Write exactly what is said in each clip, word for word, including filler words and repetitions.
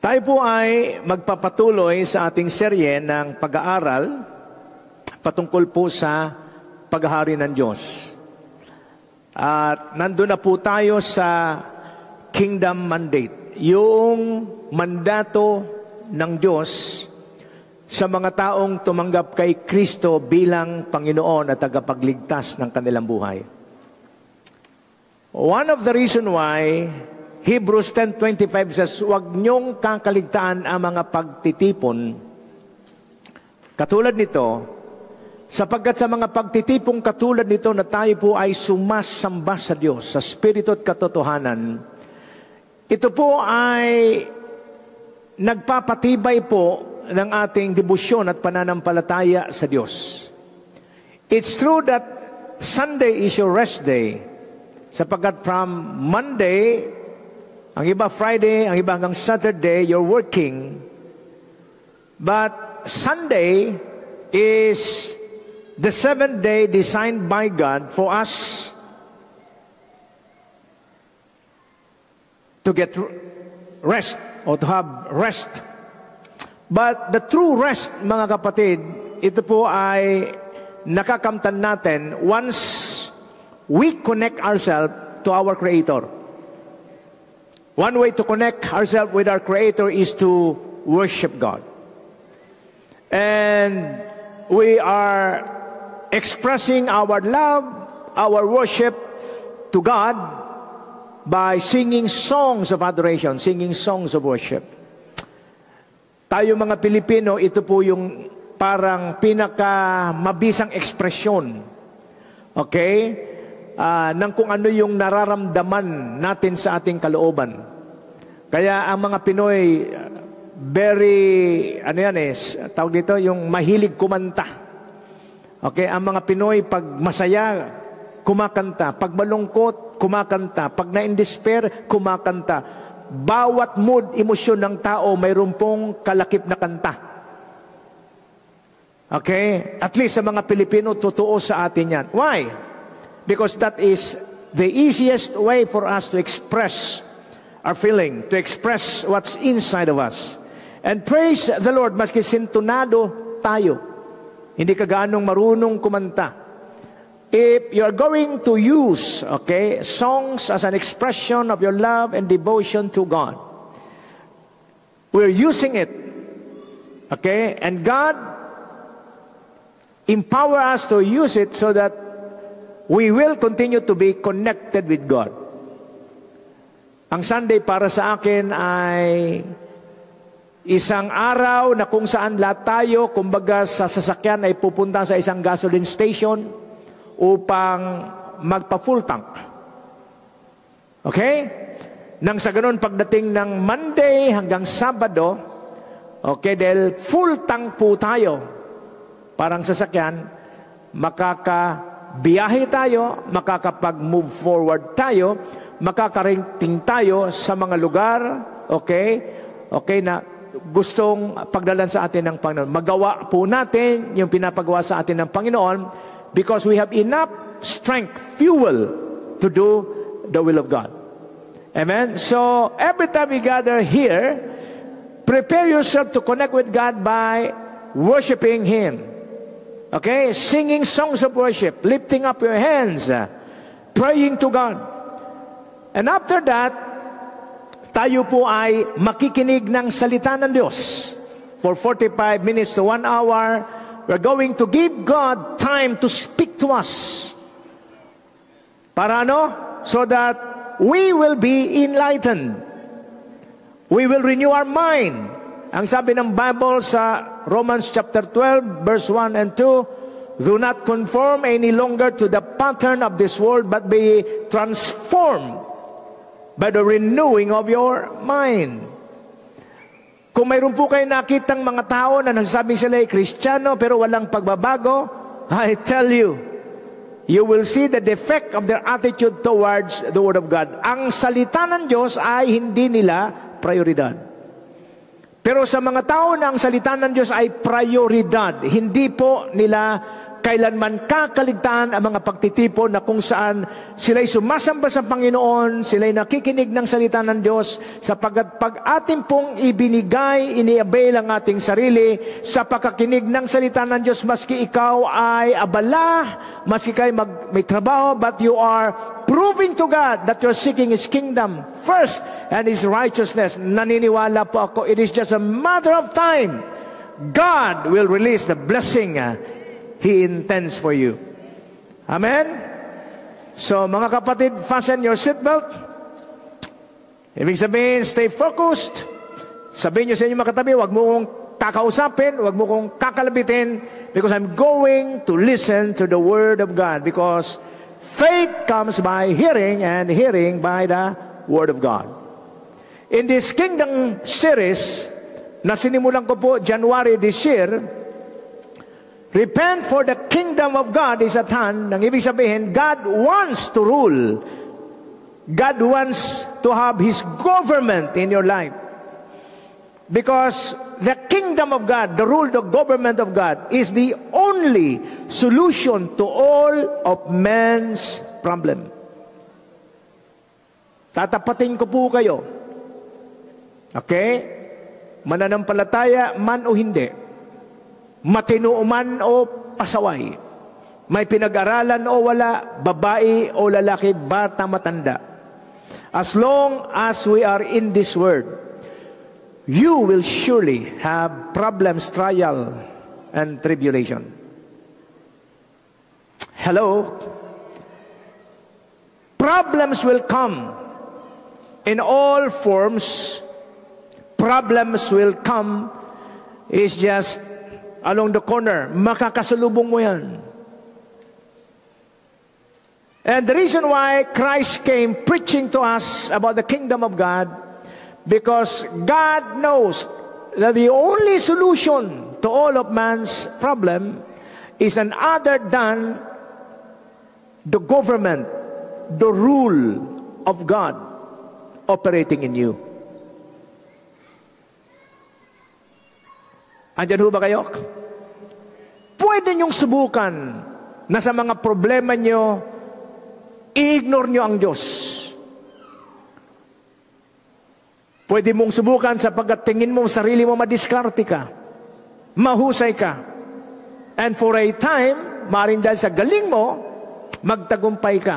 Tayo po ay magpapatuloy sa ating serye ng pag-aaral patungkol po sa paghahari ng Diyos. At nandun na po tayo sa Kingdom Mandate, yung mandato ng Diyos sa mga taong tumanggap kay Kristo bilang Panginoon at tagapagligtas ng kanilang buhay. One of the reason why Hebrews ten twenty-five says, huwag niyong kakaligtaan ang mga pagtitipon. Katulad nito, sapagkat sa mga pagtitipong katulad nito na tayo po ay sumasamba sa Diyos, sa Espiritu at katotohanan, ito po ay nagpapatibay po ng ating debosyon at pananampalataya sa Diyos. It's true that Sunday is your rest day, sapagkat from Monday, ang iba Friday, ang iba hanggang Saturday, you're working. But Sunday is the seventh day designed by God for us to get rest or to have rest. But the true rest, mga kapatid, ito po ay nakakamtan natin once we connect ourselves to our Creator. One way to connect ourselves with our Creator is to worship God. And we are expressing our love, our worship to God by singing songs of adoration, singing songs of worship. Tayo mga Pilipino, ito po yung parang pinakamabisang ekspresyon, okay, uh, ng kung ano yung nararamdaman natin sa ating kalooban. Kaya ang mga Pinoy, very, ano yan eh, tawag dito, yung mahilig kumanta. Okay, ang mga Pinoy, pag masaya, kumakanta. Pag malungkot, kumakanta. Pag na-in-despair, kumakanta. Bawat mood, emosyon ng tao, mayroon pong kalakip na kanta. Okay? At least sa mga Pilipino, totoo sa atin yan. Why? Because that is the easiest way for us to express our feeling, to express what's inside of us. And praise the Lord, maski sintonado tayo, hindi ka gaanong marunong kumanta. If you're going to use, okay, songs as an expression of your love and devotion to God, we're using it, okay, and God empower us to use it so that we will continue to be connected with God. Ang Sunday para sa akin ay isang araw na kung saan lahat tayo, kumbaga sa sasakyan ay pupunta sa isang gasoline station upang magpa-full tank. Okay? Nang sa ganun, pagdating ng Monday hanggang Sabado, okay, dahil full tank po tayo, parang sasakyan, makakabiyahe tayo, makakapag-move forward tayo, makakarating tayo sa mga lugar, okay, okay, na gustong pagdalan sa atin ng Panginoon. Magawa po natin yung pinapagawa sa atin ng Panginoon because we have enough strength, fuel to do the will of God. Amen? So, every time we gather here, prepare yourself to connect with God by worshiping Him. Okay? Singing songs of worship, lifting up your hands, praying to God. And after that, tayo po ay makikinig ng salita ng Diyos. For forty-five minutes to one hour, we're going to give God time to speak to us. Para ano? So that we will be enlightened. We will renew our mind. Ang sabi ng Bible sa Romans chapter twelve, verse one and two, do not conform any longer to the pattern of this world, but be transformed by the renewing of your mind. Kung mayroon po kayo nakitang mga tao na nagsasabing sila ay Kristiyano pero walang pagbabago, I tell you, you will see the defect of their attitude towards the Word of God. Ang salita ng Diyos ay hindi nila prioridad. Pero sa mga tao na ang salita ng Diyos ay prioridad, hindi po nila kailanman kakaligtaan ang mga pagtitipon na kung saan sila'y sumasamba sa Panginoon, sila'y nakikinig ng salita ng Diyos, sapagkat pag ating pong ibinigay, iniabail ang ating sarili sa pagkakinig ng salita ng Diyos, maski ikaw ay abala, maski kayo mag, may trabaho, but you are proving to God that you're seeking His kingdom first and His righteousness. Naniniwala po ako, it is just a matter of time. God will release the blessing uh, He intends for you. Amen? So, mga kapatid, fasten your seatbelt. Ibig sabihin, stay focused. Sabihin nyo sa inyo mga katabi, huwag mo kong kakausapin, huwag mo kong kakalabitin, because I'm going to listen to the Word of God. Because faith comes by hearing, and hearing by the Word of God. In this Kingdom series, na sinimulan ko po January this year, Repent, for the kingdom of God is at hand. Nang ibig sabihin, God wants to rule. God wants to have His government in your life. Because the kingdom of God, the rule, the government of God, is the only solution to all of man's problem. Tatapatin ko po kayo. Okay? Mananampalataya man o hindi. Matino man o pasaway, may pinag-aralan o wala, babae o lalaki, bata, matanda. As long as we are in this world, you will surely have problems, trial, and tribulation. Hello? Problems will come in all forms. Problems will come is just along the corner, makakasalubong mo yan. And the reason why Christ came preaching to us about the kingdom of God, because God knows that the only solution to all of man's problem is none other than the government, the rule of God operating in you. Andyan ho ba kayo? Pwede niyong subukan na sa mga problema niyo, i-ignore niyo ang Diyos. Pwede mong subukan sapagkat tingin mo sarili mo madiskarte ka, mahusay ka. And for a time, maaaring dahil sa galing mo, magtagumpay ka.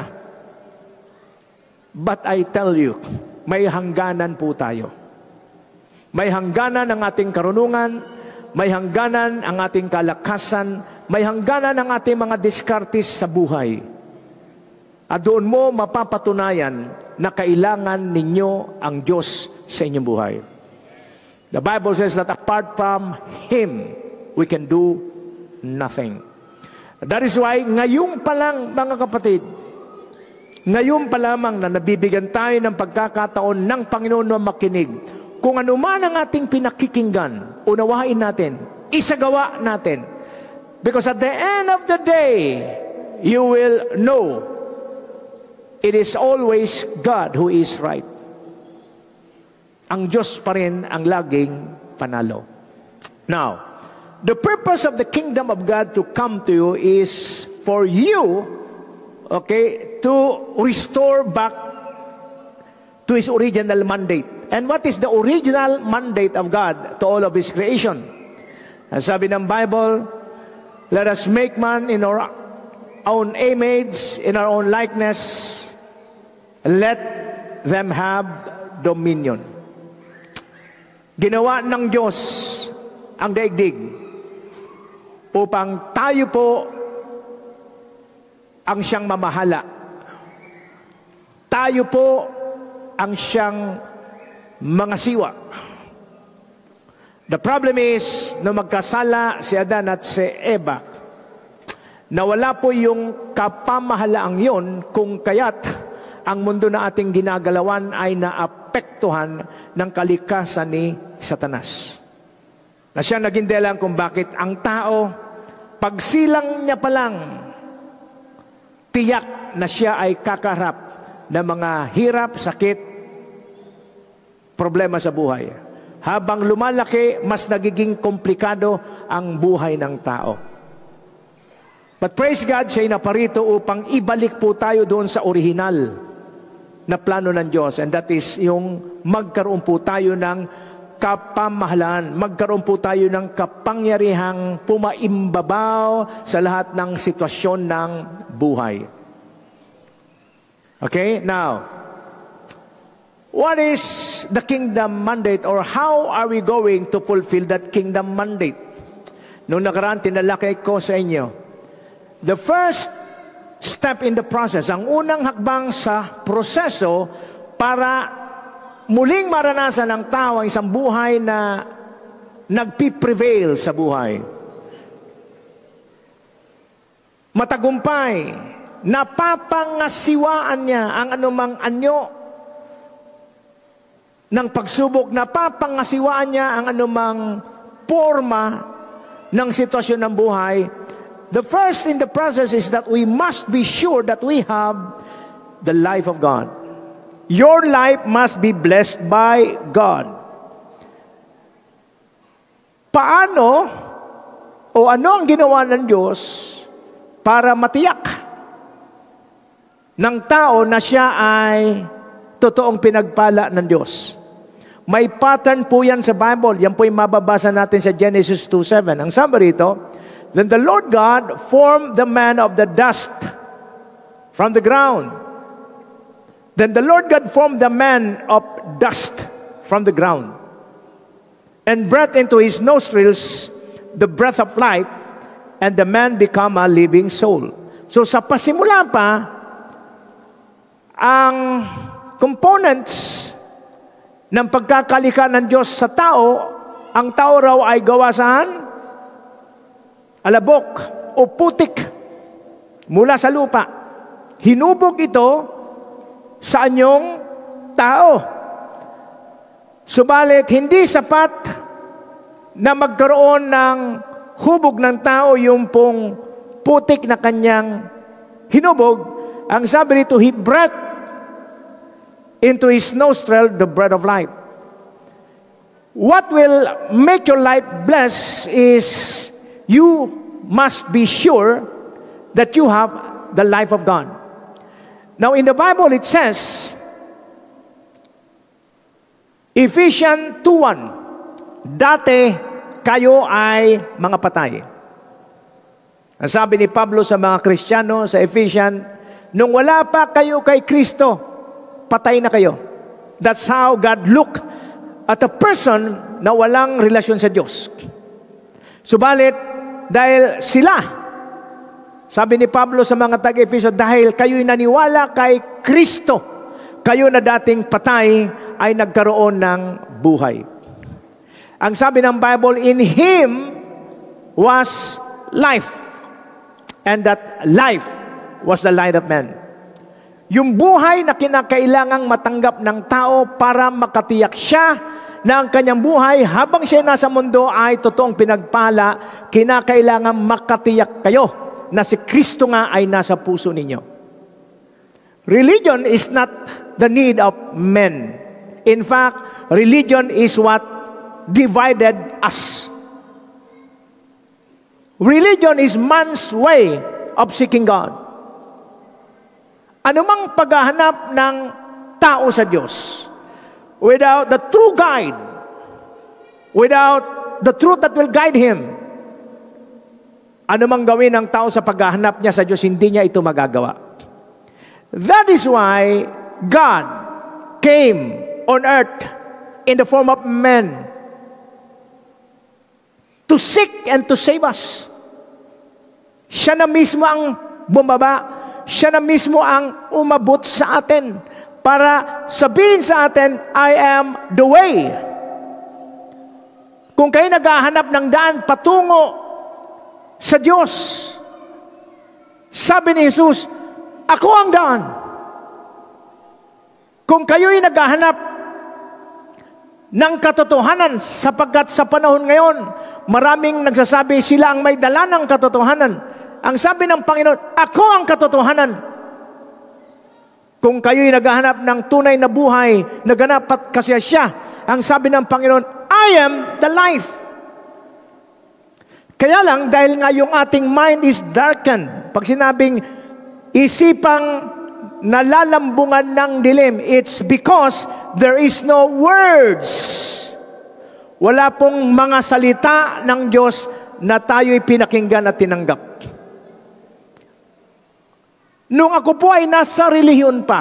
But I tell you, may hangganan po tayo. May hangganan ang ating karunungan, may hangganan ang ating kalakasan, may hangganan ang ating mga diskartes sa buhay. At doon mo mapapatunayan na kailangan ninyo ang Diyos sa inyong buhay. The Bible says that apart from Him, we can do nothing. That is why, ngayon pa lang, mga kapatid, ngayon pa lamang na nabibigyan tayo ng pagkakataon ng Panginoon na makinig. Kung ano man ang ating pinakikinggan, unawain natin, isagawa natin. Because at the end of the day, you will know it is always God who is right. Ang Diyos pa rin ang laging panalo. Now, the purpose of the kingdom of God to come to you is for you, okay, to restore back to His original mandate. And what is the original mandate of God to all of His creation? Ang sabi ng Bible, let us make man in our own image, in our own likeness, and let them have dominion. Ginawa ng Diyos ang daigdig upang tayo po ang siyang mamahala. Tayo po ang siyang mga siwa. The problem is, nung magkasala si Adan at si Eva, nawala po yung kapamahalaang yon, kung kaya't ang mundo na ating ginagalawan ay naapektuhan ng kalikasan ni Satanas. Na siya naging dahilan kung bakit ang tao, pagsilang niya pa lang, tiyak na siya ay kakarap ng mga hirap, sakit, problema sa buhay. Habang lumalaki, mas nagiging komplikado ang buhay ng tao. But praise God, siya'y naparito upang ibalik po tayo doon sa original na plano ng Diyos. And that is yung magkaroon po tayo ng kapamahalaan. Magkaroon po tayo ng kapangyarihang pumaimbabaw sa lahat ng sitwasyon ng buhay. Okay? Now, what is the kingdom mandate, or how are we going to fulfill that kingdom mandate? Noong nakaraan, tinalakay ko sa inyo, the first step in the process, ang unang hakbang sa proseso para muling maranasan ng tao ang isang buhay na nagpiprevail sa buhay. Matagumpay, napapangasiwaan niya ang anumang anyo ng pagsubok, napapangasiwaan niya ang anumang forma ng sitwasyon ng buhay. The first in the process is that we must be sure that we have the life of God. Your life must be blessed by God. Paano o ano ang ginawa ng Diyos para matiyak ng tao na siya ay totoong pinagpala ng Diyos? May pattern po yan sa Bible. Yan po yung mababasa natin sa Genesis two seven. Ang summary ito, then the Lord God formed the man of the dust from the ground. Then the Lord God formed the man of dust from the ground and breathed into his nostrils the breath of life, and the man became a living soul. So sa pasimula pa, ang components ng pagkakalika ng Diyos sa tao, ang tao raw ay gawa saan? Alabok o putik mula sa lupa. Hinubog ito sa anyong tao. Subalit, hindi sapat na magkaroon ng hubog ng tao yung pong putik na kanyang hinubog. Ang sabi nito, he breathed into his nostril the breath of life. What will make your life blessed is you must be sure that you have the life of God. Now, in the Bible, it says, Ephesians two one, dati kayo ay mga patay. Ang sabi ni Pablo sa mga Kristiyano sa Ephesians, nung wala pa kayo kay Kristo, patay na kayo. That's how God look at a person na walang relasyon sa Diyos. Subalit, dahil sila, sabi ni Pablo sa mga taga-Efeso, dahil kayo'y naniwala kay Kristo, kayo na dating patay ay nagkaroon ng buhay. Ang sabi ng Bible, in Him was life, and that life was the light of man. Yung buhay na kinakailangang matanggap ng tao para makatiyak siya na ang kanyang buhay habang siya nasa mundo ay totoong pinagpala, kinakailangan makatiyak kayo na si Kristo nga ay nasa puso ninyo. Religion is not the need of men. In fact, religion is what divided us. Religion is man's way of seeking God. Anumang paghahanap ng tao sa Diyos, without the true guide, without the truth that will guide him, anumang gawin ng tao sa paghahanap niya sa Diyos, hindi niya ito magagawa. That is why God came on earth in the form of man to seek and to save us. Siya na mismo ang bumaba, siya na mismo ang umabot sa atin para sabihin sa atin, I am the way. Kung kayo naghahanap ng daan patungo sa Diyos, sabi ni Jesus, ako ang daan. Kung kayo'y naghahanap ng katotohanan, sapagkat sa panahon ngayon, maraming nagsasabi sila ang may dala ng katotohanan. Ang sabi ng Panginoon, ako ang katotohanan. Kung kayo'y naghahanap ng tunay na buhay, naganap at kasiyasya, ang sabi ng Panginoon, I am the life. Kaya lang, dahil nga yung ating mind is darkened, pag sinabing isipang nalalambungan ng dilim, it's because there is no words. Wala pong mga salita ng Diyos na tayo'y pinakinggan at tinanggap. Nung ako po ay nasa relihiyon pa,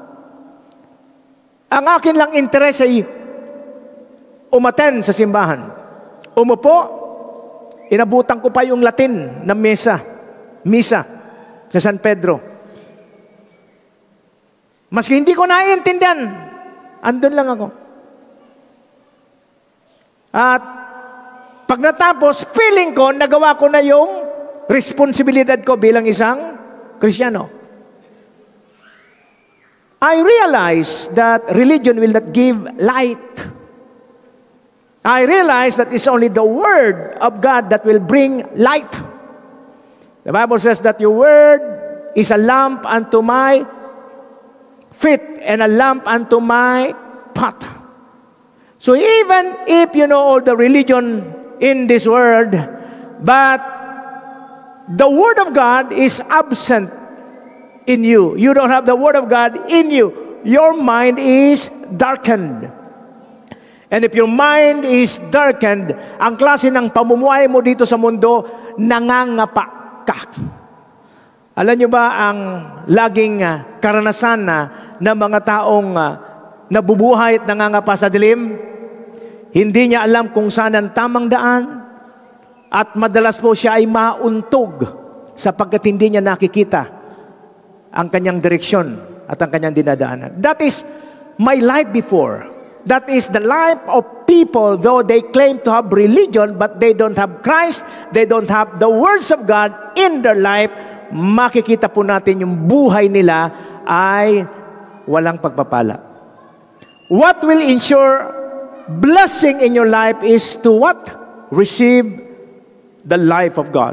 ang akin lang interes ay umaten sa simbahan. Umupo, inabutan ko pa yung Latin na mesa, misa sa San Pedro. Maski hindi ko naiintindihan, andun lang ako. At pag natapos, feeling ko, nagawa ko na yung responsibilidad ko bilang isang Kristiyano. I realize that religion will not give light. I realize that it's only the Word of God that will bring light. The Bible says that your Word is a lamp unto my feet and a lamp unto my path. So even if you know all the religion in this world, but the Word of God is absent in you. You don't have the Word of God in you. Your mind is darkened. And if your mind is darkened, ang klase ng pamumuhay mo dito sa mundo, nangangapa ka. Alam nyo ba ang laging uh, karanasan na ng mga taong uh, nabubuhay at nangangapa sa dilim? Hindi niya alam kung saan ang tamang daan at madalas po siya ay mauntog sapagkat hindi niya nakikita ang kanyang direksyon at ang kanyang dinadaanan. That is my life before. That is the life of people, though they claim to have religion, but they don't have Christ, they don't have the words of God in their life. Makikita po natin yung buhay nila ay walang pagpapala. What will ensure blessing in your life is to what? Receive the life of God.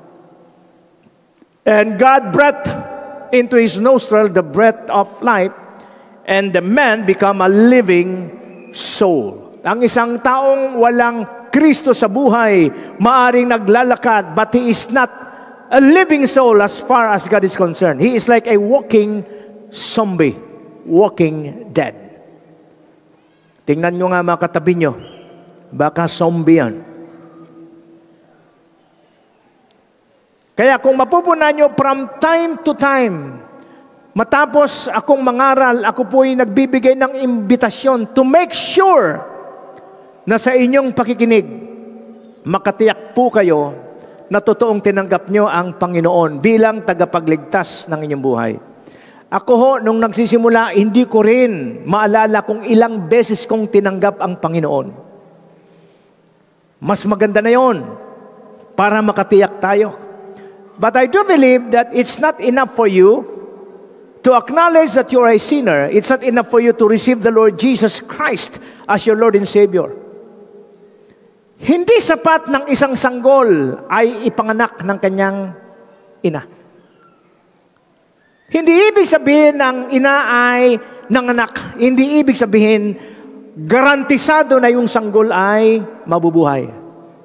And God breathed into his nostril the breath of life, and the man become a living soul. Ang isang taong walang Kristo sa buhay, maaring naglalakad, but he is not a living soul as far as God is concerned. He is like a walking zombie, walking dead. Tingnan nyo nga mga katabi nyo, baka zombie yan. Kaya kung mapupunan nyo from time to time, matapos akong mangaral, ako po'y nagbibigay ng imbitasyon to make sure na sa inyong pakikinig, makatiyak po kayo na totoong tinanggap nyo ang Panginoon bilang tagapagligtas ng inyong buhay. Ako ho, nung nagsisimula, hindi ko rin maalala kung ilang beses kong tinanggap ang Panginoon. Mas maganda na yon para makatiyak tayo. But I do believe that it's not enough for you to acknowledge that you are a sinner. It's not enough for you to receive the Lord Jesus Christ as your Lord and Savior. Hindi sapat ng isang sanggol ay ipanganak ng kanyang ina. Hindi ibig sabihin ng ina ay nanganak. Hindi ibig sabihin garantisado na yung sanggol ay mabubuhay.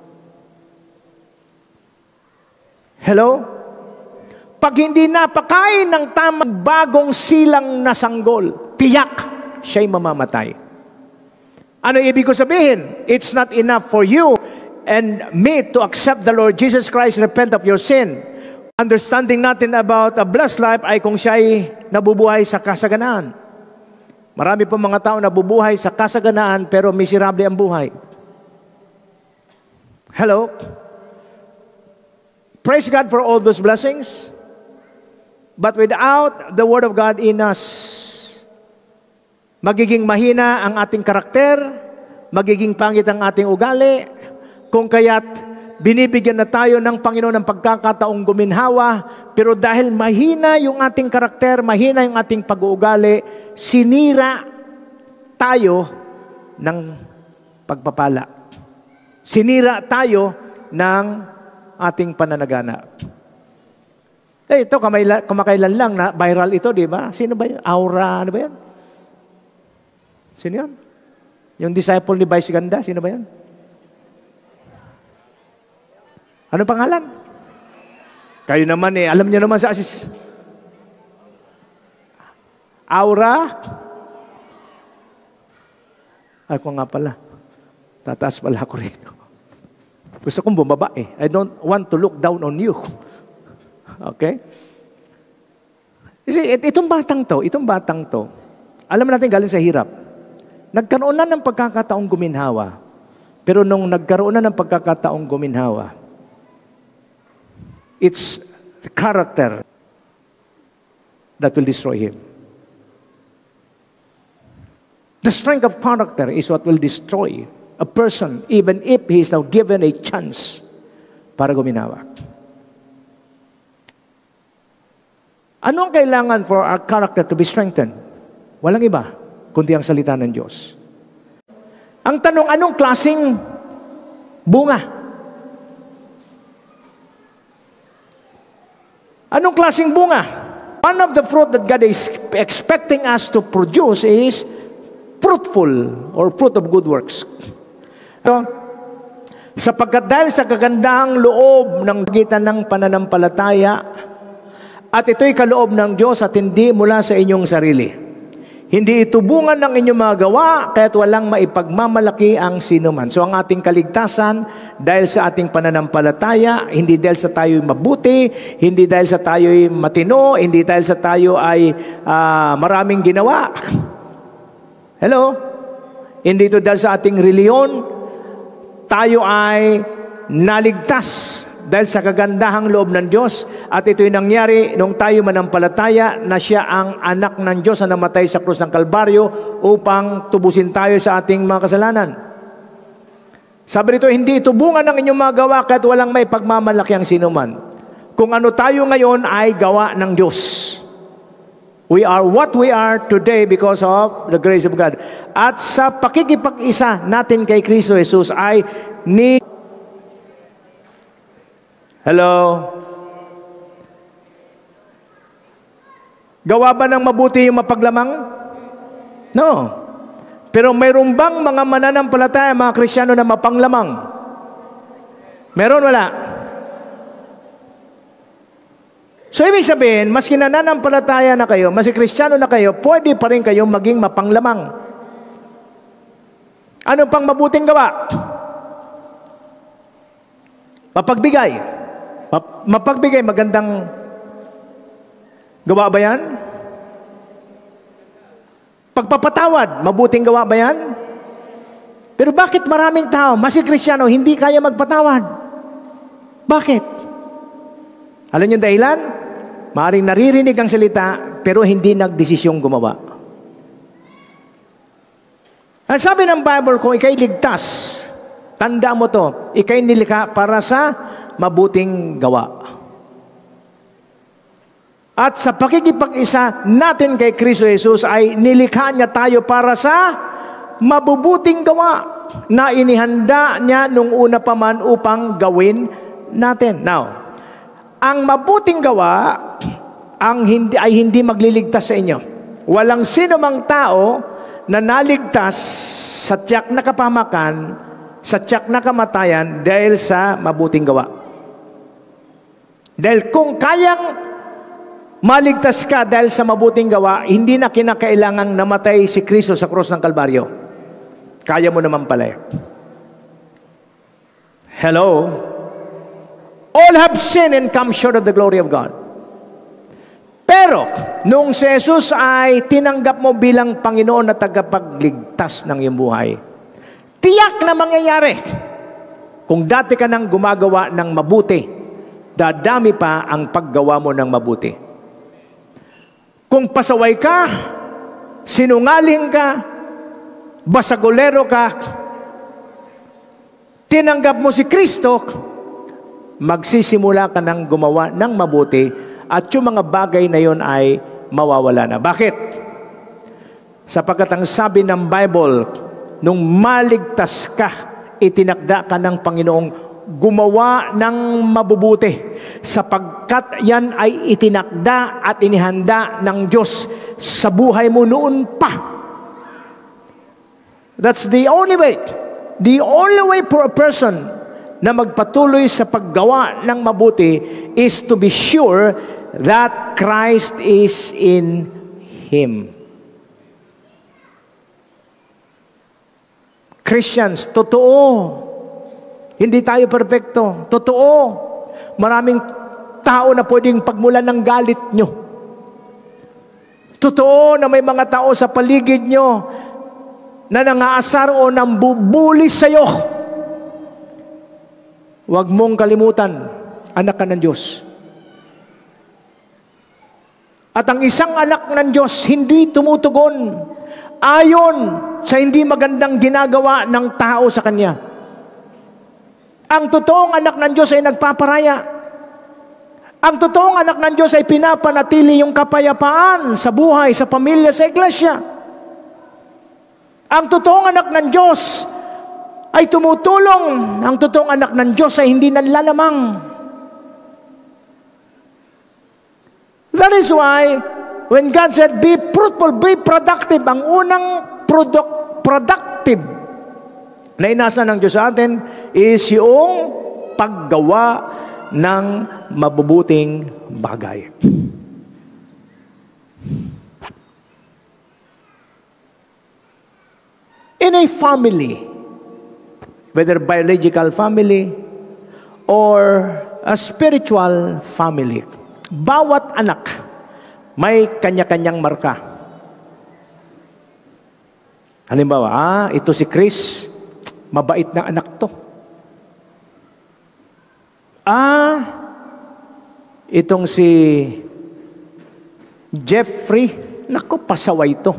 Hello? Pag hindi napakain ng tamang bagong silang na sanggol, tiyak siya'y mamamatay. Ano ibig ko sabihin? It's not enough for you and me to accept the Lord Jesus Christ, repent of your sin. Understanding natin about a blessed life ay kung siya'y nabubuhay sa kasaganaan. Marami po mga tao nabubuhay sa kasaganaan pero miserable ang buhay. Hello? Praise God for all those blessings. But without the Word of God in us, magiging mahina ang ating karakter, magiging pangit ang ating ugali, kung kaya't binibigyan na tayo ng Panginoon ng pagkakataong guminhawa, pero dahil mahina yung ating karakter, mahina yung ating pag-uugali, sinira tayo ng pagpapala. Sinira tayo ng ating pananagana. Eh, ito, kamayla, kamakailan lang na viral ito, di ba? Sino ba yun? Aura, ano ba yun? Sino yun? Yung disciple ni Vice Ganda, sino ba yun? Ano pangalan? Kayo naman eh, alam niyo naman sa asis. Aura? Ako nga pala. Tataas pala ako rito. Gusto kong bumaba eh. I don't want to look down on you. Okay? Kasi itong batang to, itong batang to, alam natin galing sa hirap. Nagkaroon na ng pagkakataong guminhawa. Pero nung nagkaroon na ng pagkakataong guminhawa, it's the character that will destroy him. The strength of character is what will destroy a person, even if he is now given a chance para guminawa. Ano ang kailangan for our character to be strengthened? Walang iba, kundi ang salita ng Diyos. Ang tanong, anong klaseng bunga? Anong klaseng bunga? One of the fruit that God is expecting us to produce is fruitful or fruit of good works. So, sapagkat dahil sa kagandahang loob ng pagitan ng pananampalataya, at ito'y kaloob ng Diyos at hindi mula sa inyong sarili. Hindi ito bunga ng inyong mga gawa, kaya't walang maipagmamalaki ang sinuman. So ang ating kaligtasan, dahil sa ating pananampalataya, hindi dahil sa tayo'y mabuti, hindi dahil sa tayo'y matino, hindi dahil sa tayo ay uh, maraming ginawa. Hello? Hindi ito dahil sa ating reliyon, tayo ay naligtas dahil sa kagandahang loob ng Diyos, at ito'y nangyari nung tayo manampalataya na siya ang anak ng Diyos na namatay sa krus ng Kalbaryo upang tubusin tayo sa ating mga kasalanan. Sabi nito, hindi ito bunga ng inyong mga gawa kahit walang may pagmamalaki ang sinuman. Kung ano tayo ngayon ay gawa ng Diyos. We are what we are today because of the grace of God. At sa pakikipag-isa natin kay Kristo Jesus ay ni Hello? Gawa ba ng mabuti yung mapaglamang? No. Pero mayroon bang mga mananampalataya, mga Kristiyano na mapanglamang? Meron, wala? So, ibig sabihin, maski nananampalataya na kayo, maski Kristiyano na kayo, pwede pa rin kayong maging mapanglamang. Ano pang mabuting gawa? Mapagbigay. Mapagbigay, magandang gawa ba yan? Pagpapatawad, mabuting gawa ba yan? Pero bakit maraming tao, maski Kristiyano, hindi kaya magpatawad? Bakit? Alam niyo dahilan? Maaring naririnig ang salita, pero hindi nagdesisyong gumawa. Ang sabi ng Bible, kung ikay ligtas, tanda mo to, ikay nilikha para sa mabuting gawa. At sa pakikipag-isa natin kay Kristo Jesus ay nilikha niya tayo para sa mabubuting gawa na inihanda niya nung una pa man upang gawin natin. Now, ang mabuting gawa ang hindi, ay hindi magliligtas sa inyo. Walang sino mang tao na naligtas sa tiyak na kapahamakan, sa tiyak na kamatayan dahil sa mabuting gawa. Dahil kung kayang maligtas ka dahil sa mabuting gawa, hindi na kinakailangang namatay si Kristo sa krus ng Kalbaryo. Kaya mo naman pala. Hello? All have sinned and come short of the glory of God. Pero, nung si Jesus ay tinanggap mo bilang Panginoon na tagapagligtas ng iyong buhay, tiyak na mangyayari. Kung dati ka nang gumagawa ng mabuti, dadami pa ang paggawa mo ng mabuti. Kung pasaway ka, sinungaling ka, basagolero ka, tinanggap mo si Kristo, magsisimula ka ng gumawa ng mabuti at yung mga bagay na yon ay mawawala na. Bakit? Sapagkat ang sabi ng Bible, nung maligtas ka, itinakda ka ng Panginoong gumawa ng mabubuti sapagkat yan ay itinakda at inihanda ng Diyos sa buhay mo noon pa. That's the only way. The only way for a person na magpatuloy sa paggawa ng mabuti is to be sure that Christ is in him. Christians, totoo. Hindi tayo perfecto. Totoo. Maraming tao na pwedeng pagmulan ng galit nyo. Totoo na may mga tao sa paligid nyo na nangaasar o nambubuli sa'yo. Huwag mong kalimutan, anak ka ng Diyos. At ang isang anak ng Diyos hindi tumutugon ayon sa hindi magandang ginagawa ng tao sa kanya. Ang totoong anak ng Diyos ay nagpaparaya. Ang totoong anak ng Diyos ay pinapanatili yung kapayapaan sa buhay, sa pamilya, sa iglesia. Ang totoong anak ng Diyos ay tumutulong. Ang totoong anak ng Diyos ay hindi nanlalamang. That is why, when God said, be fruitful, be productive, ang unang product, productive na inasa ng Diyos sa atin is yung paggawa ng mabubuting bagay. In a family, whether biological family or a spiritual family, bawat anak may kanya-kanyang marka. Halimbawa, ah, ito si Chris, mabait na anak to. Ah, itong si Jeffrey, naku, pasaway to.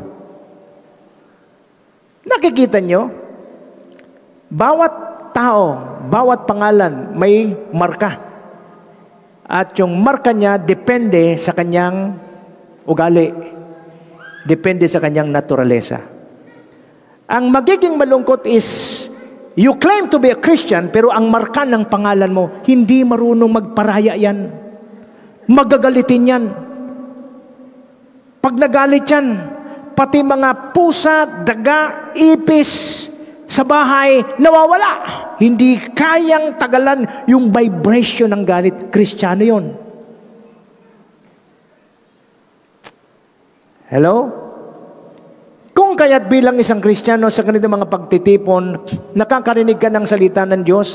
Nakikita nyo? Bawat tao, bawat pangalan, may marka. At yung marka niya, depende sa kanyang ugali. Depende sa kanyang naturalesa. Ang magiging malungkot is, you claim to be a Christian, pero ang marka ng pangalan mo, hindi marunong magparaya yan. Magagalitin yan. Pag nagalit yan, pati mga pusa, daga, ipis sa bahay, nawawala. Hindi kayang tagalan yung vibration ng galit. Kristiyano yun. Hello? Kung kaya't bilang isang Kristiyano sa ganito mga pagtitipon, nakakarinig ka ng salita ng Diyos,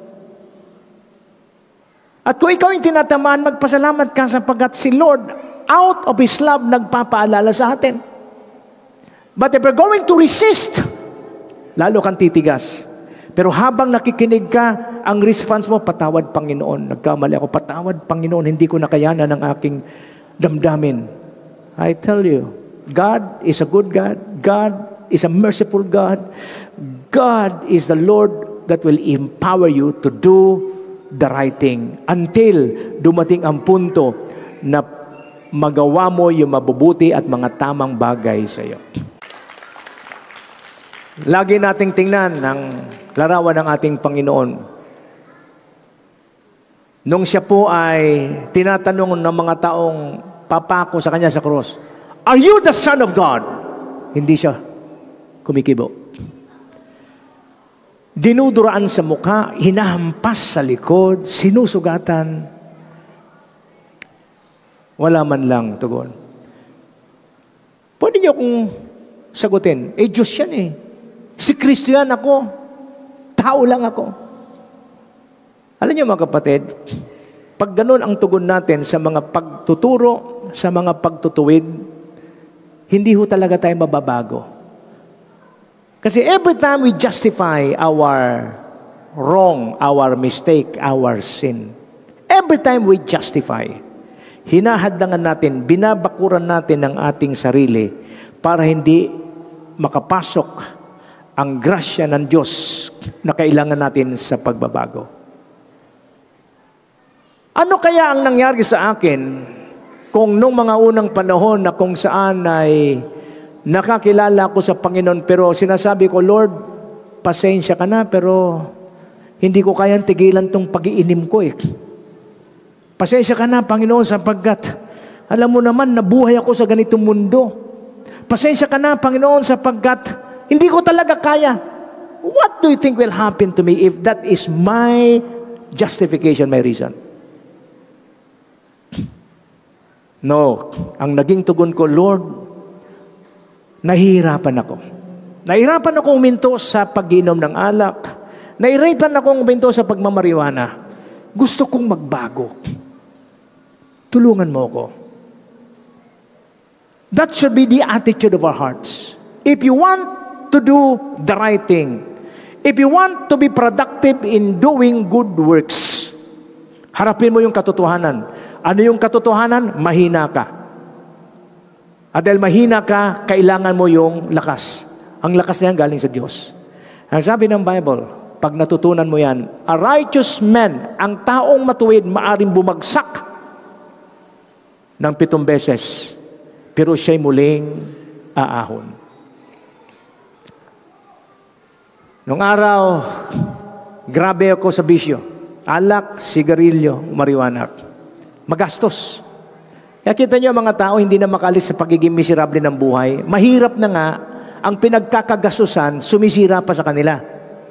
at kung ikaw yung tinatamaan, magpasalamat ka sapagkat si Lord, out of His love, nagpapaalala sa atin. But if we're going to resist, lalo kang titigas. Pero habang nakikinig ka, ang response mo, patawad Panginoon. Nagkamali ako, patawad Panginoon, hindi ko nakayanan ang aking damdamin. I tell you, God is a good God. God is a merciful God. God is the Lord that will empower you to do the right thing until dumating ang punto na magawa mo yung mabubuti at mga tamang bagay sa iyo. Lagi nating tingnan ang larawan ng ating Panginoon. Nung siya po ay tinatanong ng mga taong papako sa kanya sa cross, "Are you the Son of God?" Hindi siya kumikibo. Dinuduraan sa mukha, hinahampas sa likod, sinusugatan. Wala man lang tugon. Pwede niyo kung sagutin, eh Diyos yan eh. Si Kristo yan ako. Tao lang ako. Alam niyo mga kapatid, pag ganun ang tugon natin sa mga pagtuturo, sa mga pagtutuwid, hindi ho talaga tayo mababago. Kasi every time we justify our wrong, our mistake, our sin, every time we justify, hinahadlangan natin, binabakuran natin ang ating sarili para hindi makapasok ang grasya ng Diyos na kailangan natin sa pagbabago. Ano kaya ang nangyari sa akin kung nung mga unang panahon na kung saan ay nakakilala ko sa Panginoon pero sinasabi ko, Lord, pasensya ka na pero hindi ko kayang tigilan tong pag-iinim ko eh. Pasensya ka na, Panginoon, sapagkat alam mo naman, nabuhay ako sa ganitong mundo. Pasensya ka na, Panginoon, sapagkat hindi ko talaga kaya. what do you think will happen to me if that is my justification, my reason? No. Ang naging tugon ko, Lord, nahihirapan ako. Nahihirapan ako uminto sa pag-inom ng alak. Nahihirapan ako uminto sa pagmamariwana. Gusto kong magbago. Tulungan mo ako. That should be the attitude of our hearts. If you want to do the right thing, if you want to be productive in doing good works, harapin mo yung katotohanan. Ano yung katotohanan? Mahina ka. At dahil mahina ka, kailangan mo yung lakas. Ang lakas na yan galing sa Diyos. Ang sabi ng Bible, pag natutunan mo yan, a righteous man, ang taong matuwid, maaring bumagsak ng pitong beses, pero siya'y muling aahon. Nung araw, grabe ako sa bisyo. Alak, sigarilyo, marijuana. Magastos. Kaya kita niyo mga tao hindi na makalis sa pagiging miserable ng buhay. Mahirap na nga, ang pinagkakagastusan, sumisira pa sa kanila.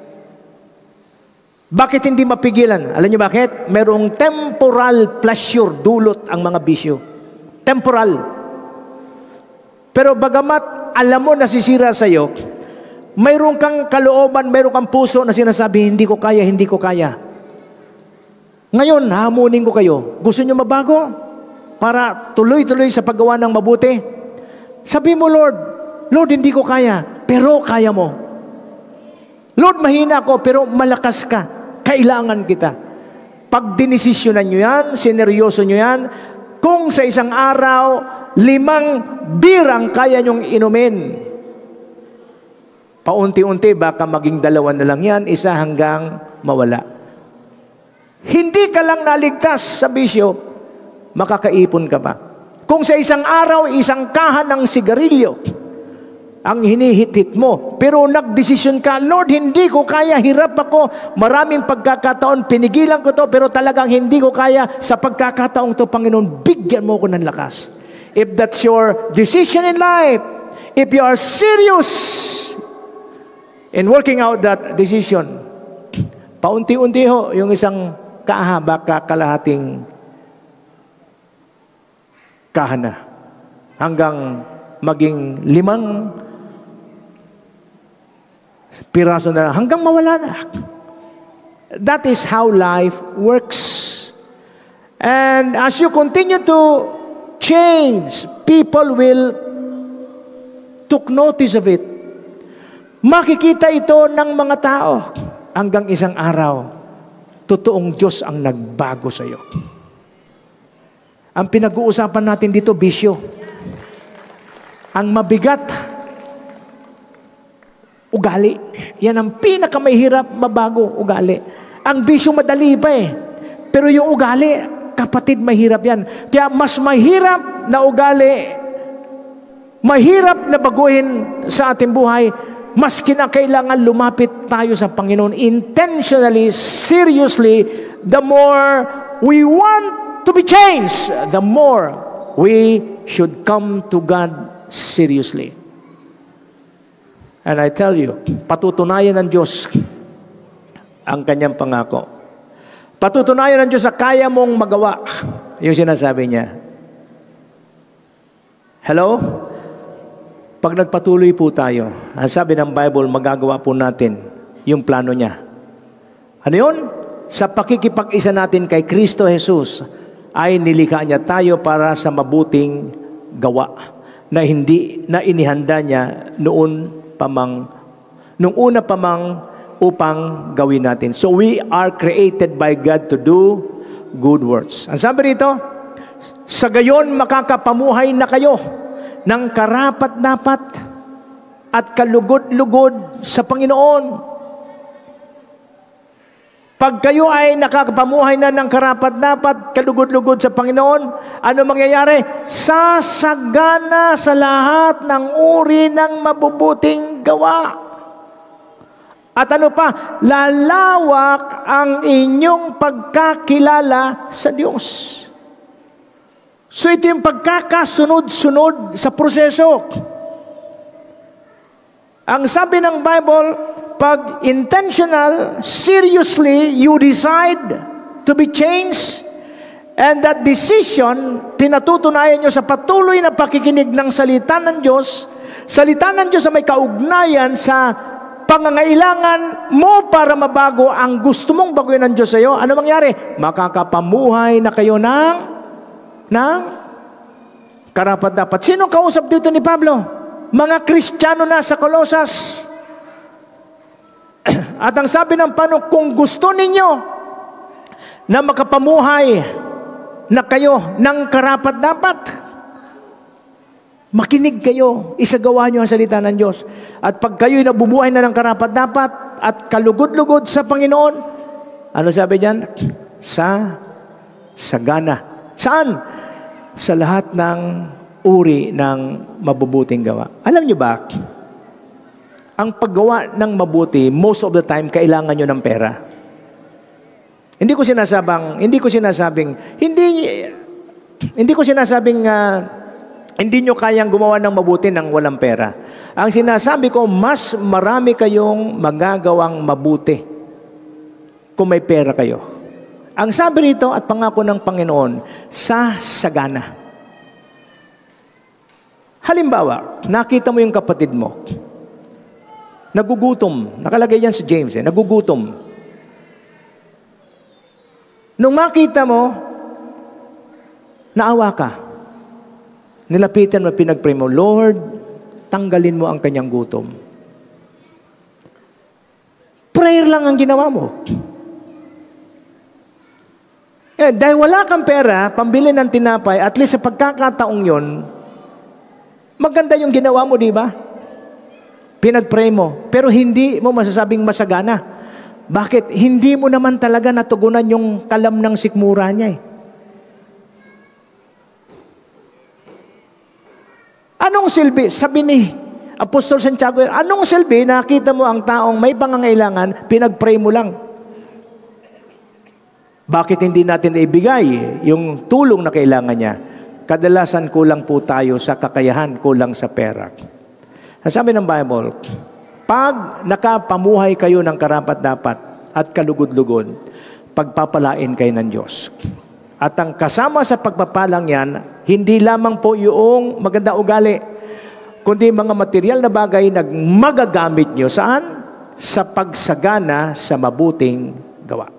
Bakit hindi mapigilan? Alam niyo bakit? Merong temporal pleasure dulot ang mga bisyo. Temporal. Pero bagamat alam mo nasisira sa iyo, mayroon kang kalooban, mayroon kang puso na sinasabi, hindi ko kaya, hindi ko kaya. Ngayon, hamunin ko kayo. Gusto niyo mabago? Para tuloy-tuloy sa paggawa ng mabuti? Sabi mo, Lord, Lord, hindi ko kaya, pero kaya mo. Lord, mahina ako, pero malakas ka. Kailangan kita. Pag dinesisyonan nyo yan, sineryoso nyo yan, kung sa isang araw, limang birang kaya nyong inumin, paunti-unti, baka maging dalawa na lang yan, isa hanggang mawala. Hindi ka lang naligtas sa bisyo, makakaipon ka pa. Kung sa isang araw, isang kahan ng sigarilyo, ang hinihit-hit mo, pero nagdesisyon ka, Lord, hindi ko kaya, hirap ako, maraming pagkakataon, pinigilan ko to, pero talagang hindi ko kaya, sa pagkakataong to, Panginoon, bigyan mo ko ng lakas. If that's your decision in life, if you are serious in working out that decision, paunti-unti ho, yung isang kahaba, kakalahating kahana, hanggang maging limang piraso na lang, hanggang mawala na. That is how life works. And as you continue to change, people will took notice of it. Makikita ito ng mga tao hanggang isang araw, totoong Diyos ang nagbago sa iyo. Ang pinag-uusapan natin dito, bisyo. Ang mabigat, ugali. Yan ang pinakamahirap mabago, ugali. Ang bisyo madali ba eh. Pero yung ugali, kapatid, mahirap yan. Kaya mas mahirap na ugali, mahirap na baguhin sa ating buhay, mas kinakailangan lumapit tayo sa Panginoon intentionally, seriously. The more we want to be changed, the more we should come to God seriously. And I tell you, patutunayan ng Diyos ang kanyang pangako. Patutunayan ng Diyos sa kaya mong magawa. Yung sinasabi niya. Hello? Pag nagpatuloy po tayo, ang sabi ng Bible, magagawa po natin yung plano niya. Ano yun? Sa pakikipag-isa natin kay Kristo Jesus, ay nilikha niya tayo para sa mabuting gawa na hindi na inihanda niya noon pamang nung una pamang upang gawin natin. So we are created by God to do good works. Ang sabi rito, sa gayon makakapamuhay na kayo ng karapat-dapat at kalugod-lugod sa Panginoon. Pag kayo ay nakakapamuhay na ng karapat-dapat, kalugod-lugod sa Panginoon, ano mangyayari? Sasagana sa lahat ng uri ng mabubuting gawa. At ano pa? Lalawak ang inyong pagkakilala sa Diyos. So ito yung pagkakasunod-sunod sa proseso. Ang sabi ng Bible, pag intentional, seriously, you decide to be changed, and that decision, pinatutunayan nyo sa patuloy na pakikinig ng salita ng Diyos, salita ng Diyos na may kaugnayan sa pangangailangan mo para mabago ang gusto mong baguhin ng Diyos sa iyo, ano mangyari? Makakapamuhay na kayo ng, ng karapat-dapat. Sino kausap dito ni Pablo? Mga Kristiyano na sa Colosas. At ang sabi ng Panginoon, kung gusto ninyo na makapamuhay na kayo ng karapat-dapat, makinig kayo, isagawa nyo ang salita ng Diyos. At pag kayo'y nabubuhay na ng karapat-dapat at kalugod-lugod sa Panginoon, ano sabi diyan? Sa sagana. Saan? Sa lahat ng uri ng mabubuting gawa. Alam nyo ba, ang paggawa ng mabuti, most of the time, kailangan nyo ng pera. Hindi ko sinasabang, hindi ko sinasabing, hindi, hindi ko sinasabing, uh, hindi nyo kayang gumawa ng mabuti nang walang pera. Ang sinasabi ko, mas marami kayong magagawang mabuti kung may pera kayo. Ang sabi rito at pangako ng Panginoon, sa sagana. Halimbawa, nakita mo yung kapatid mo, nagugutom, nakalagay yan si James, eh, nagugutom. Nung makita mo, naawa ka. Nilapitan mo, pinag-pray mo, Lord, tanggalin mo ang kanyang gutom. Prayer lang ang ginawa mo. Eh, dahil wala kang pera, pambili ng tinapay, at least sa pagkakataong yon, maganda yung ginawa mo, di ba? Pinag-pray mo, pero hindi mo masasabing masagana. Bakit? Hindi mo naman talaga natugunan yung kalam ng sikmura niya eh. Anong silbi? Sabi ni Apostol Santiago, anong silbi nakita mo ang taong may pangangailangan, pinag-pray mo lang? Bakit hindi natin ibigay yung tulong na kailangan niya? Kadalasan kulang po tayo sa kakayahan, kulang sa pera. Sabi ng Bible, pag nakapamuhay kayo ng karapat-dapat at kalugod-lugod, pagpapalain kayo ng Diyos. At ang kasama sa pagpapalang yan, hindi lamang po yung maganda ugali, kundi mga material na bagay na magagamit nyo. Saan? Sa pagsagana sa mabuting gawa.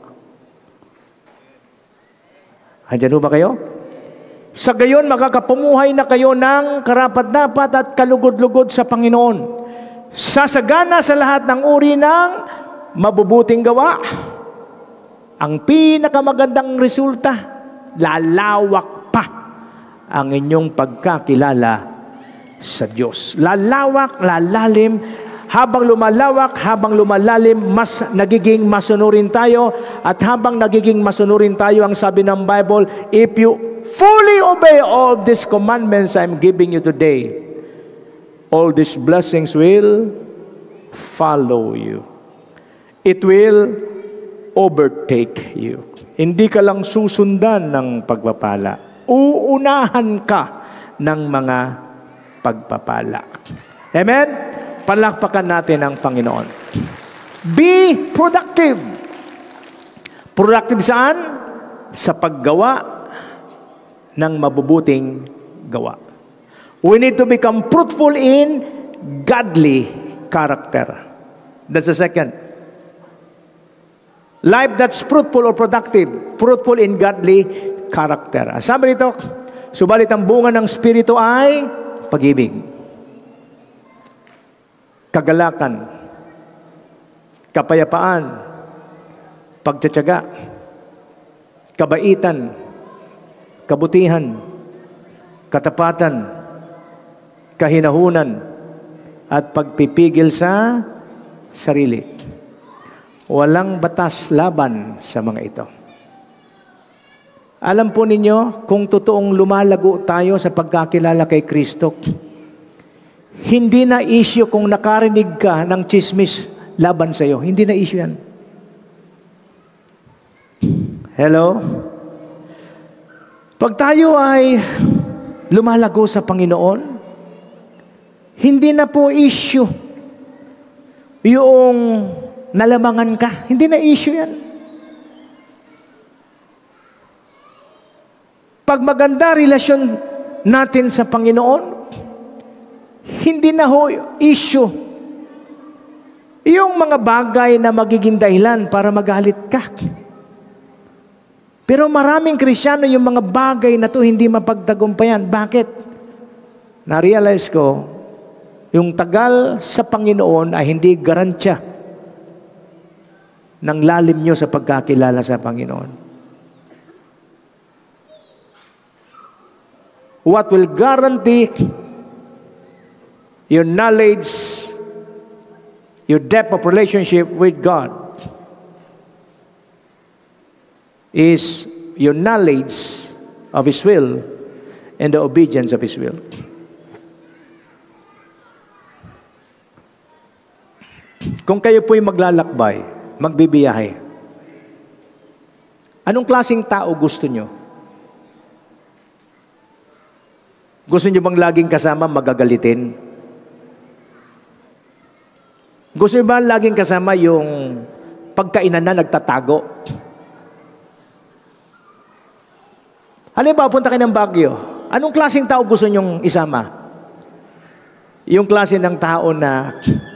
Andiyan ba kayo? Sa gayon, makakapumuhay na kayo ng karapat-dapat at kalugod-lugod sa Panginoon. Sasagana sa lahat ng uri ng mabubuting gawa. Ang pinakamagandang resulta, lalawak pa ang inyong pagkakilala sa Diyos. Lalawak, lalalim, habang lumalawak, habang lumalalim, mas nagiging masunurin tayo, at habang nagiging masunurin tayo, ang sabi ng Bible, if you fully obey all these commandments I'm giving you today, all these blessings will follow you. It will overtake you. Hindi ka lang susundan ng pagpapala. Uunahan ka ng mga pagpapala. Amen? Palakpakan natin ang Panginoon. Be productive. Productive saan? Sa paggawa ng mabubuting gawa. We need to become fruitful in godly character. That's the second. Life that's fruitful or productive. Fruitful in godly character. Sabi nito, subalit ang bunga ng Espiritu ay pag-ibig, kagalakan, kapayapaan, pagtsatsaga, kabaitan, kabutihan, katapatan, kahinahunan, at pagpipigil sa sarili. Walang batas laban sa mga ito. Alam po ninyo, kung totoong lumalago tayo sa pagkakilala kay Kristo, hindi na issue kung nakarinig ka ng chismis laban sa iyo. Hindi na issue yan. Hello? Pag tayo ay lumalago sa Panginoon, hindi na po issue yung nalamangan ka. Hindi na issue yan. Pag maganda relasyon natin sa Panginoon, hindi na ho issue yung mga bagay na magiging dahilan para magalit ka. Pero maraming Kristiyano yung mga bagay na to hindi mapagtagumpayan. Bakit? Na-realize ko, yung tagal sa Panginoon ay hindi garantiya ng lalim nyo sa pagkakilala sa Panginoon. What will guarantee your knowledge, your depth of relationship with God is your knowledge of His will and the obedience of His will. Kung kayo po'y maglalakbay, magbibiyahe, anong klaseng tao gusto nyo? Gusto nyo bang laging kasama magagalitin? Gusto nyo ba laging kasama yung pagkainan na nagtatago? Halimbawa, punta kayo ng Baguio. Anong klaseng tao gusto nyong isama? Yung klase ng tao na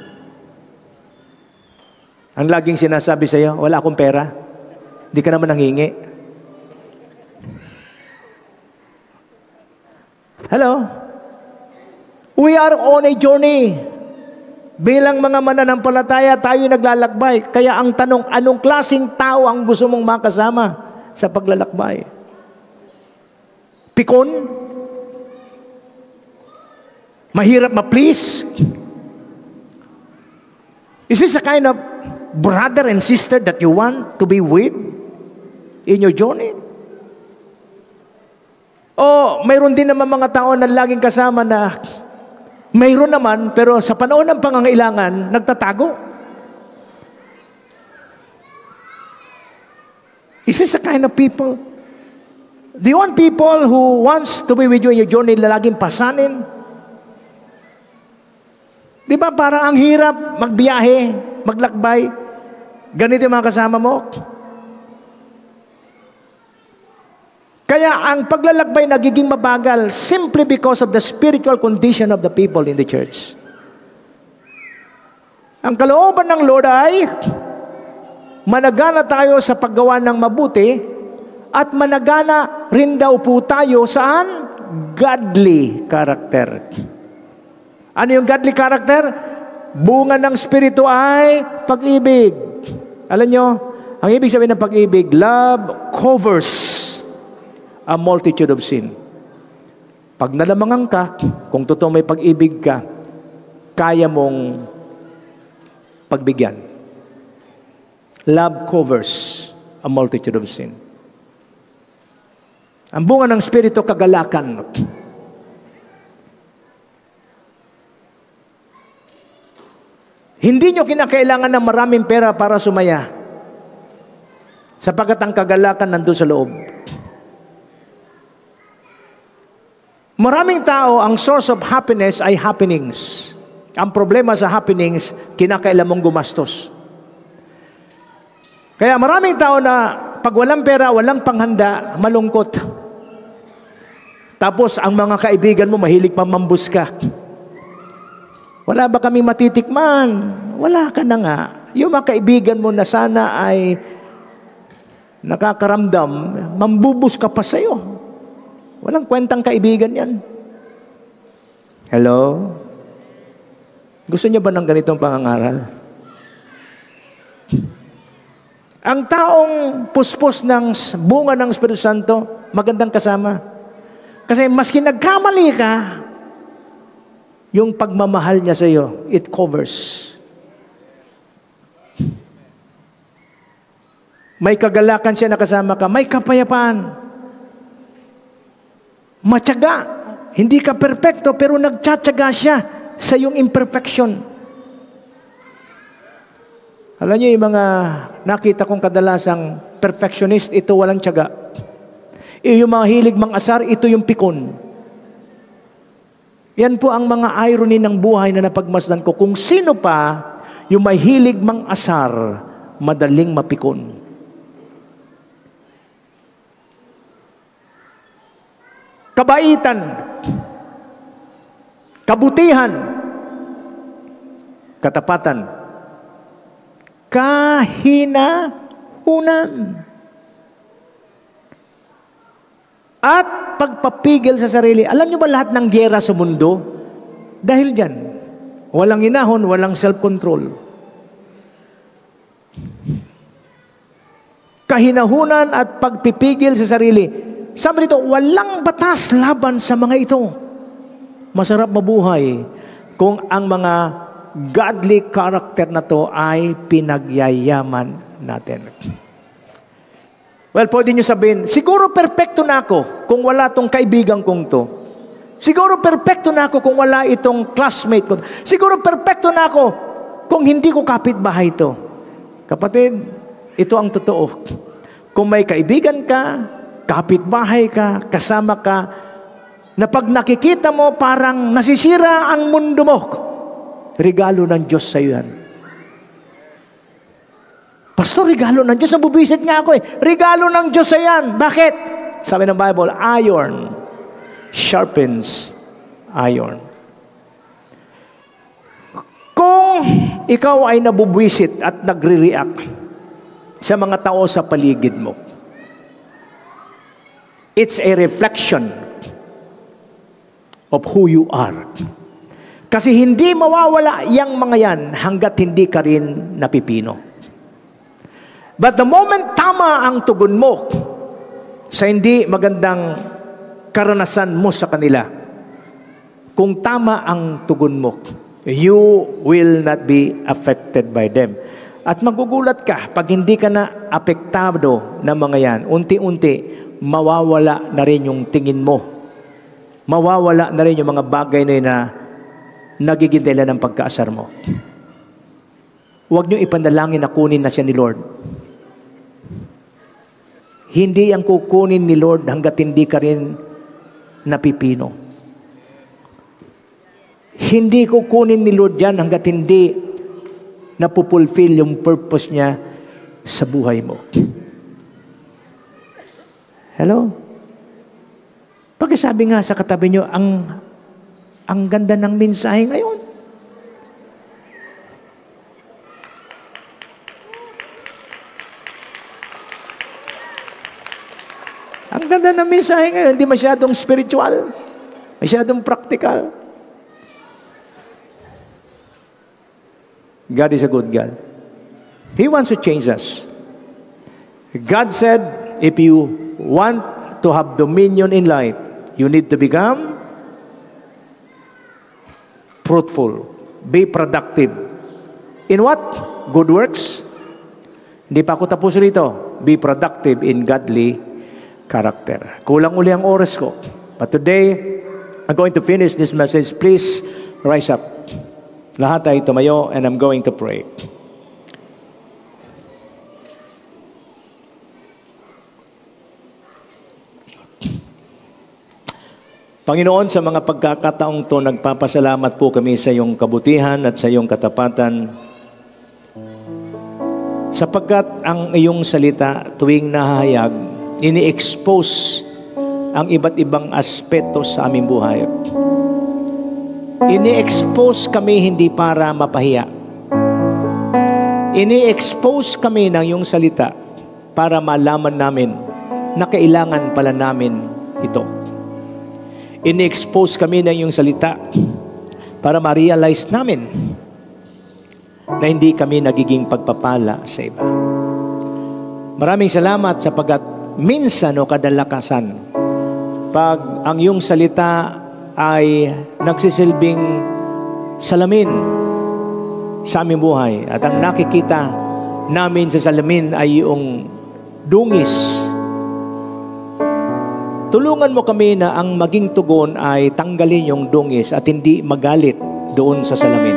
ang laging sinasabi sa'yo, wala akong pera, hindi ka naman nanghingi. Hello? We are on a journey. Bilang mga mananampalataya, tayo naglalakbay. Kaya ang tanong, anong klaseng tao ang gusto mong makasama sa paglalakbay? Pikon? Mahirap ma-please? Is this the kind of brother and sister that you want to be with in your journey? O mayroon din naman mga tao na laging kasama na mayroon naman, pero sa panahon ng pangangailangan, nagtatago. Is this the kind of people? Do you want people who wants to be with you in your journey na laging pasanin? Di ba parang ang hirap magbiyahe, maglakbay? Ganito yung mga kasama mo? Kaya ang paglalakbay nagiging mabagal simply because of the spiritual condition of the people in the church. Ang kalooban ng Lord ay managana tayo sa paggawa ng mabuti at managana rin daw po tayo saan? Godly character. Ano yung godly character? Bunga ng Espiritu ay pag-ibig. Alam nyo, ang ibig sabihin ng pag-ibig, love covers a multitude of sin. Pag nalamangan ka, kung totoo may pag-ibig ka, kaya mong pagbigyan. Love covers a multitude of sin. Ang bunga ng Espiritu, kagalakan. Hindi nyo kinakailangan ng maraming pera para sumaya, sapagkat ang kagalakan nandun sa loob. Maraming tao, ang source of happiness ay happenings. Ang problema sa happenings, kinakailan mong gumastos. Kaya maraming tao na pag walang pera, walang panghanda, malungkot. Tapos ang mga kaibigan mo, mahilig pa mambus ka. Wala ba kaming matitikman? Wala ka na nga. Yung mga kaibigan mo na sana ay nakakaramdam, mambubus ka pa sa'yo. Walang kwentang kaibigan yan. Hello? Gusto niyo ba ng ganitong pangangaral? Ang taong puspos ng bunga ng Espiritu Santo, magandang kasama. Kasi maski nagkamali ka, yung pagmamahal niya sa iyo, it covers. May kagalakan siya na kasama ka, may kapayapaan. Matyaga. Hindi ka perpekto, pero nagtsatsaga siya sa iyong imperfection. Alam niyo, yung mga nakita kong kadalasang perfectionist, ito walang tiyaga. E yung mga hilig mang asar, ito yung pikon. Yan po ang mga irony ng buhay na napagmasdan ko. Kung sino pa yung may hilig mang asar, madaling mapikon. Kabaitan, kabutihan, katapatan, kahinahunan, at pagpapigil sa sarili. Alam niyo ba lahat ng giyera sa mundo? Dahil dyan. Walang hinahon, walang self-control. Kahinahunan at pagpipigil sa sarili. Sabi dito, walang batas laban sa mga ito. Masarap mabuhay kung ang mga godly character na to ay pinagyayaman natin. Well, pwede nyo sabihin, siguro perfecto na ako kung wala tong kaibigan kong to. Siguro perfecto na ako kung wala itong classmate ko. Siguro perfecto na ako kung hindi ko kapitbahay ito. Kapatid, ito ang totoo. Kung may kaibigan ka, kapitbahay ka, kasama ka, na pag nakikita mo parang nasisira ang mundo mo, regalo ng Diyos sa iyo yan. Pastor, regalo ng Diyos. Nabubisit nga ako eh. Regalo ng Diyos sa yan. Bakit? Sabi ng Bible, iron sharpens iron. Kung ikaw ay nabubwisit at nagre-react sa mga tao sa paligid mo, it's a reflection of who you are. Kasi hindi mawawala yang mga yan hanggat hindi ka rin napipino. But the moment tama ang tugon mo sa hindi magandang karanasan mo sa kanila, kung tama ang tugon mo, you will not be affected by them. At magugulat ka pag hindi ka na apektado ng mga yan. Unti-unti, mawawala na rin yung tingin mo. Mawawala na rin yung mga bagay na yun na nagiging dahilan ng pagkaasar mo. Huwag niyo ipanalangin na kunin na siya ni Lord. Hindi ang kukunin ni Lord hanggat hindi ka rin napipino. Hindi kukunin ni Lord yan hanggat hindi napupulfill yung purpose niya sa buhay mo. Hello? Pagkasabi nga sa katabi nyo, ang, ang ganda ng mensahe ngayon. Ang ganda ng mensahe ngayon, hindi masyadong spiritual, masyadong practical. God is a good God. He wants to change us. God said, if you want to have dominion in life, you need to become fruitful. Be productive. In what? Good works? Hindi pa ako tapos rito. Be productive in godly character. Kulang uli ang oras ko. But today, I'm going to finish this message. Please rise up. Lahat ay tumayo and I'm going to pray. Panginoon, sa mga pagkakataong to, nagpapasalamat po kami sa iyong kabutihan at sa iyong katapatan. Sapagkat ang iyong salita tuwing nahayag, ini-expose ang iba't ibang aspeto sa aming buhay. Ini-expose kami hindi para mapahiya. Ini-expose kami ng iyong salita para malaman namin na kailangan pala namin ito. Ini-expose kami ng iyong salita para ma-realize namin na hindi kami nagiging pagpapala sa iba. Maraming salamat sapagkat minsan o kadalakasan, pag ang iyong salita ay nagsisilbing salamin sa aming buhay at ang nakikita namin sa salamin ay yung dungis. Tulungan mo kami na ang maging tugon ay tanggalin yung dungis at hindi magalit doon sa salamin.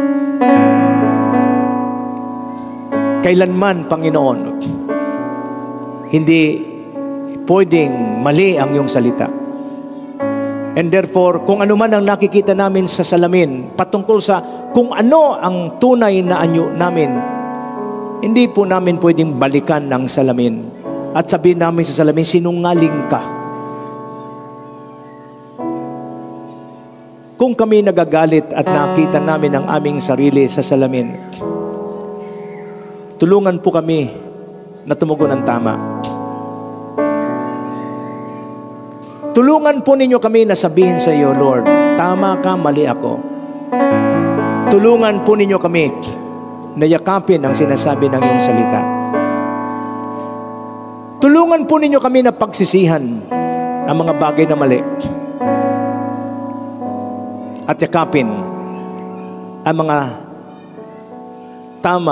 Kailanman, Panginoon, hindi pwedeng mali ang iyong salita. And therefore, kung ano man ang nakikita namin sa salamin patungkol sa kung ano ang tunay na anyo namin, hindi po namin pwedeng balikan ng salamin at sabihin namin sa salamin, sinungaling ka. Kung kami nagagalit at nakita namin ang aming sarili sa salamin, tulungan po kami na tumugon ng tama. Tulungan po ninyo kami na sabihin sa iyo, Lord, tama ka, mali ako. Tulungan po ninyo kami na yakapin ang sinasabi ng iyong salita. Tulungan po ninyo kami na pagsisihan ang mga bagay na mali at yakapin ang mga tama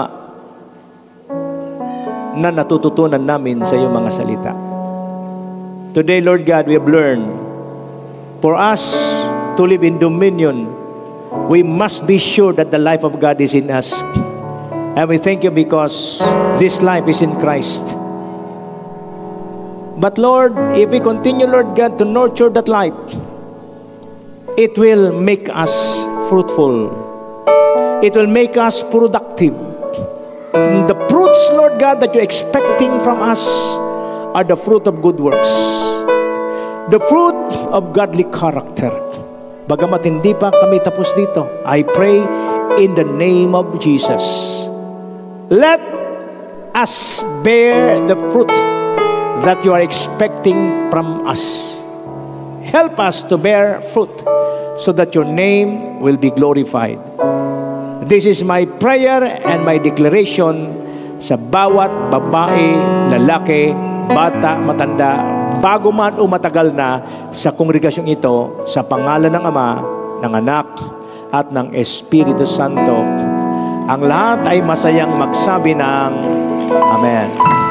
na natututunan namin sa iyong mga salita. Today, Lord God, we have learned for us to live in dominion, we must be sure that the life of God is in us. And we thank you because this life is in Christ. But Lord, if we continue, Lord God, to nurture that life, it will make us fruitful. It will make us productive. The fruits, Lord God, that you're expecting from us are the fruit of good works. The fruit of godly character. Bagamat hindi pa kami tapos dito, I pray in the name of Jesus. Let us bear the fruit that you are expecting from us. Help us to bear fruit so that your name will be glorified. This is my prayer and my declaration sa bawat babae, lalaki, bata, matanda, bago man o matagal na sa kongregasyong ito, sa pangalan ng Ama, ng Anak, at ng Espiritu Santo. Ang lahat ay masayang magsabi ng Amen.